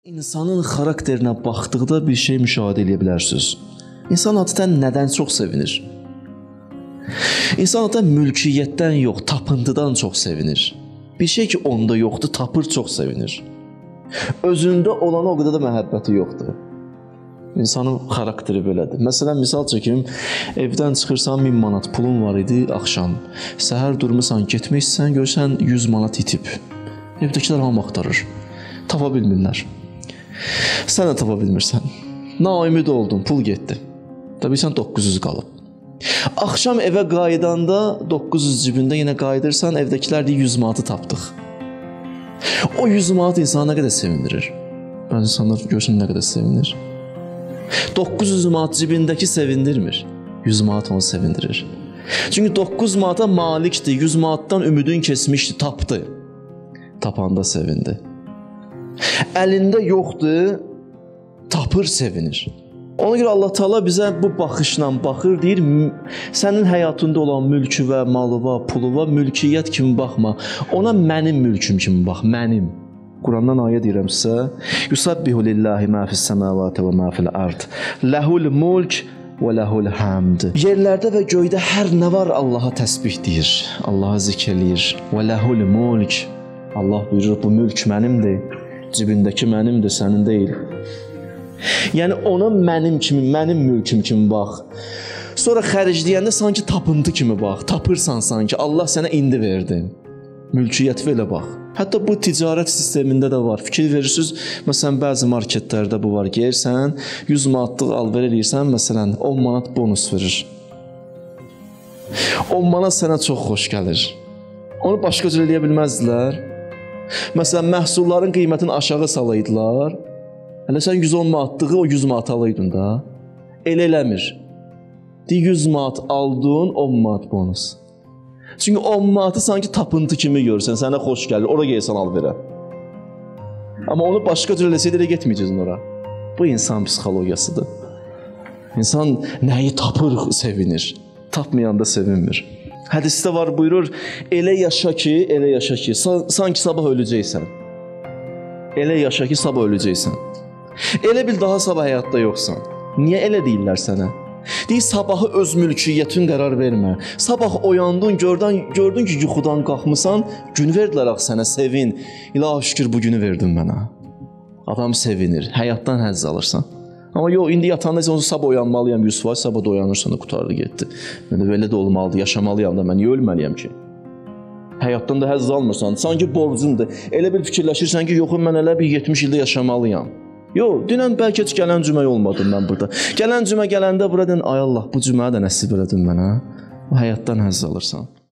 İnsanın xarakterinə baxdıqda bir şey müşahidə edə bilərsiniz. İnsan adətən nədən çox sevinir? İnsan adətən mülkiyyətdən yox, tapıntıdan çox sevinir. Bir şey ki onda yoxdur, tapır çox sevinir. Özündə olana o qədər də məhəbbəti yoxdur. İnsanın xarakteri belədir. Məsələn, misal çəkim, evdən çıxırsan 1000 manat pulun var idi axşam. Səhər durmusan, getmək istəsən, görsən 100 manat itib. Evdəkilər hamı axtarır. Tapa bilmirlər. Sən də tapa bilmirsən. Naümid oldun, pul getdi. Təbii sən 900 qalıb. Axşam evə qayıdanda 900 cibində yenə qayıdırsan, evdəkilər deyir 100 manatı tapdıq. O 100 manat insanı nə qədər sevindirir? Bəzi insanlar görsün nə qədər sevinir. 900 manat cibindəki sevindirmir. 100 manat onu sevindirir. Çünki 9 manata malikdir, 100 manatdan ümidin kesmişdi, tapdı. Tapanda sevindi. Əlində yoxdur, tapır, sevinir. Ona görə Allah Taala bizə bu baxışla baxır, deyir, sənin həyatında olan mülkü və malı və pulu və mülkiyyət kimi baxma. Ona mənim mülküm kimi bax, mənim. Qurandan ayə deyirəm sizə. Yusabbihu lillahi ma fis semawati və ma fil ard. Lehul mulk və lehul hamd. Yerlərdə və göydə hər nə var Allaha təsbih deyir. Allaha zikr eləyir. Və lehul mulk. Allah buyurur, bu mülk mənimdir. Cibindəki mənimdir, sənin deyil. Yəni ona mənim kimi, mənim mülküm kimi bax. Sonra xərcləyəndə sanki tapıntı kimi bax. Tapırsan sanki, Allah sənə indi verdi. Mülkiyyət belə bax. Hətta bu ticarət sistemində də var. Fikir verirsiniz, məsələn, bəzi marketlərdə bu var. Geyirsən, 100 manatlıq alver eləyirsən, məsələn, 10 manat bonus verir. 10 manat sənə çox xoş gəlir. Onu başqa cür eləyə bilməzdilər. Məsələn, məhsulların qiymətini aşağı salaydılar. Hələ sən 110 manatlığı o 100 manat alaydın da. Elə eləmir. 100 manat aldın, 10 manat bonus. Çünki 10 manatı sanki tapıntı kimi görürsən, sənə xoş gəlir, ora geysən al verə. Amma onu başqa cür eləsəydə elə getməyəcəksin ora. Bu insan psixologiyasıdır. İnsan nəyi tapır, sevinir. Tapmayanda sevinmir. Hədisdə var, buyurur, elə yaşa ki, sanki sabah öləcəksən. Elə yaşa ki, sabah öləcəksən. Elə bil daha sabah həyatda yoxsan. Niyə elə deyirlər sənə? Deyir, sabahı öz mülkiyyətin qərar vermə. Sabah oyandın, gördün ki, yuxudan qalxmısan, gün verdilər ax sənə, sevin. İlahi şükür, bu günü verdin mənə. Adam sevinir, həyatdan həzz alırsan. Amma yox, indi yatanda isə onu sabah oyanmalıyam, 100%, sabah da oyanırsan da qutardı, getdi. Mən də belə də olmalıdır, yaşamalıyam da, mən niyə ölməliyəm ki? Həyatdan da həzz almırsan, sanki borcundur. Elə bir fikirləşirsən ki, yox, mən elə bir 70 ildə yaşamalıyam. Yox, dünən bəlkə heç gələn cümə olmadım mən burada. Gələn cümə gələndə buradan, ay Allah, bu cümə də nəsib elədin mənə. Həyatdan həzz alırsan.